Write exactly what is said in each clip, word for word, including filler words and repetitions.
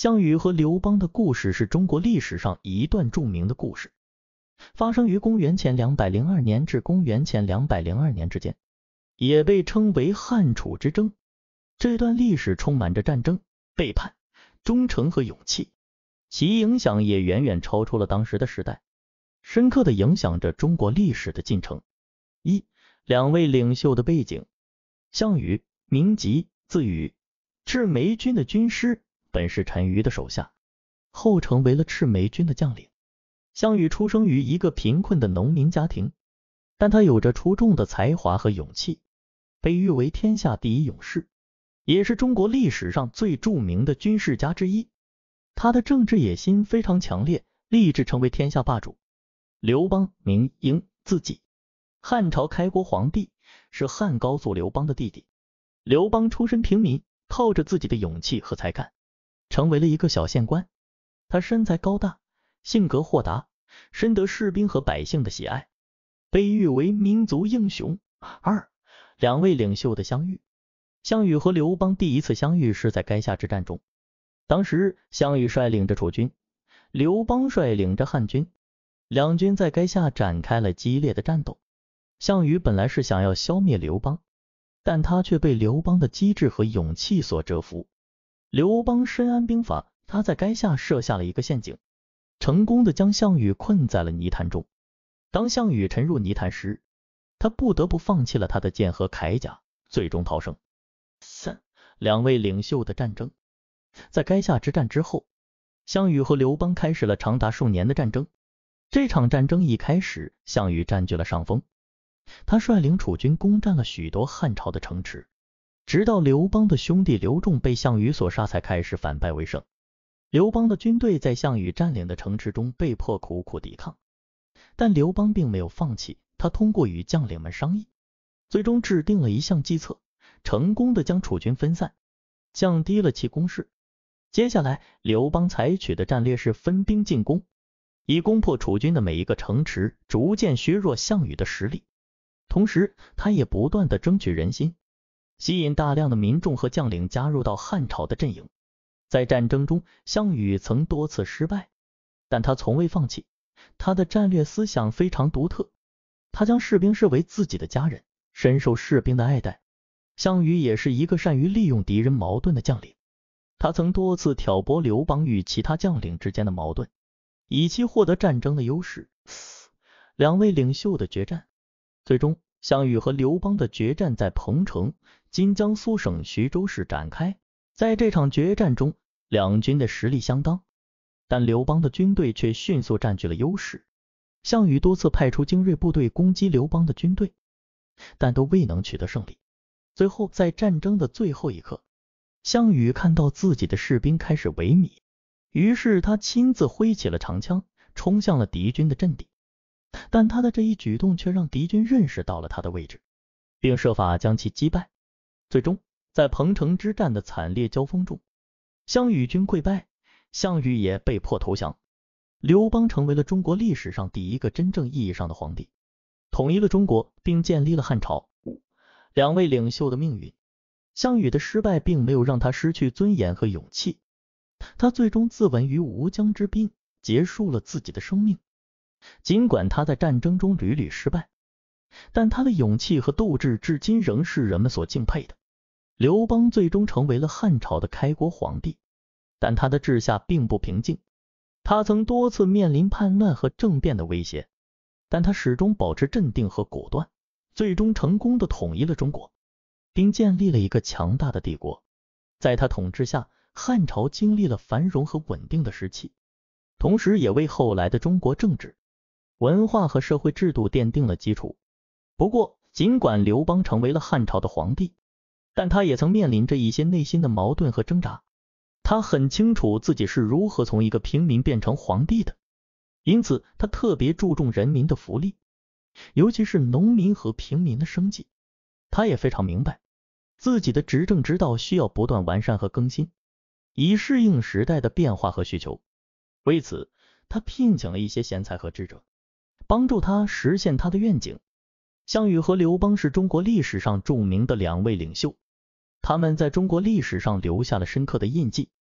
项羽和刘邦的故事是中国历史上一段著名的故事，发生于公元前两百零二年至公元前两百零二年之间，也被称为汉楚之争。这段历史充满着战争、背叛、忠诚和勇气，其影响也远远超出了当时的时代，深刻地影响着中国历史的进程。一、两位领袖的背景。项羽，名吉，字羽，赤眉军的军师，本是陈馀的手下，后成为了赤眉军的将领。项羽出生于一个贫困的农民家庭，但他有着出众的才华和勇气，被誉为天下第一勇士，也是中国历史上最著名的军事家之一。他的政治野心非常强烈，立志成为天下霸主。刘邦，名婴，字季，汉朝开国皇帝，是汉高祖刘邦的弟弟。刘邦出身平民，靠着自己的勇气和才干，成为了一个小县官。他身材高大，性格豁达，深得士兵和百姓的喜爱，被誉为民族英雄。二、两位领袖的相遇。项羽和刘邦第一次相遇是在垓下之战中，当时项羽率领着楚军，刘邦率领着汉军，两军在垓下展开了激烈的战斗。项羽本来是想要消灭刘邦，但他却被刘邦的机智和勇气所折服。刘邦深谙兵法，他在垓下设下了一个陷阱，成功的将项羽困在了泥潭中。当项羽沉入泥潭时，他不得不放弃了他的剑和铠甲，最终逃生。三、两位领袖的战争。在垓下之战之后，项羽和刘邦开始了长达数年的战争。这场战争一开始，项羽占据了上风，他率领楚军攻占了许多汉朝的城池，直到刘邦的兄弟刘仲被项羽所杀，才开始反败为胜。刘邦的军队在项羽占领的城池中被迫苦苦抵抗，但刘邦并没有放弃，他通过与将领们商议，最终制定了一项计策，成功的将楚军分散，降低了其攻势。接下来刘邦采取的战略是分兵进攻，以攻破楚军的每一个城池，逐渐削弱项羽的实力。同时他也不断的争取人心，吸引大量的民众和将领加入到汉朝的阵营。在战争中，项羽曾多次失败，但他从未放弃，他的战略思想非常独特，他将士兵视为自己的家人，深受士兵的爱戴。项羽也是一个善于利用敌人矛盾的将领，他曾多次挑拨刘邦与其他将领之间的矛盾，以期获得战争的优势。四、两位领袖的决战。最终项羽和刘邦的决战在彭城（今江苏省徐州市）展开。在这场决战中，两军的实力相当，但刘邦的军队却迅速占据了优势。项羽多次派出精锐部队攻击刘邦的军队，但都未能取得胜利。最后在战争的最后一刻，项羽看到自己的士兵开始萎靡，于是他亲自挥起了长枪，冲向了敌军的阵地。但他的这一举动却让敌军认识到了他的位置，并设法将其击败。最终在彭城之战的惨烈交锋中，项羽军溃败，项羽也被迫投降。刘邦成为了中国历史上第一个真正意义上的皇帝，统一了中国，并建立了汉朝。五、两位领袖的命运。项羽的失败并没有让他失去尊严和勇气，他最终自刎于吴江之滨，结束了自己的生命。尽管他在战争中屡屡失败，但他的勇气和斗志至今仍是人们所敬佩的。刘邦最终成为了汉朝的开国皇帝，但他的治下并不平静，他曾多次面临叛乱和政变的威胁，但他始终保持镇定和果断，最终成功的统一了中国，并建立了一个强大的帝国。在他统治下，汉朝经历了繁荣和稳定的时期，同时也为后来的中国政治、文化和社会制度奠定了基础。不过，尽管刘邦成为了汉朝的皇帝，但他也曾面临着一些内心的矛盾和挣扎。他很清楚自己是如何从一个平民变成皇帝的，因此他特别注重人民的福利，尤其是农民和平民的生计。他也非常明白自己的执政之道需要不断完善和更新，以适应时代的变化和需求。为此，他聘请了一些贤才和智者，帮助他实现他的愿景。项羽和刘邦是中国历史上著名的两位领袖，他们在中国历史上留下了深刻的印记。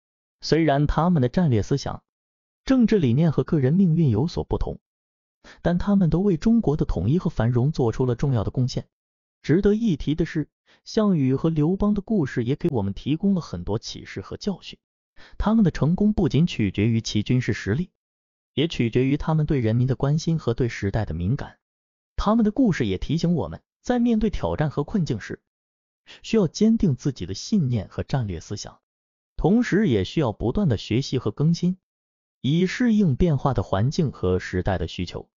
虽然他们的战略思想、政治理念和个人命运有所不同，但他们都为中国的统一和繁荣做出了重要的贡献。值得一提的是，项羽和刘邦的故事也给我们提供了很多启示和教训。他们的成功不仅取决于其军事实力，也取决于他们对人民的关心和对时代的敏感。他们的故事也提醒我们，在面对挑战和困境时，需要坚定自己的信念和战略思想，同时也需要不断的学习和更新，以适应变化的环境和时代的需求。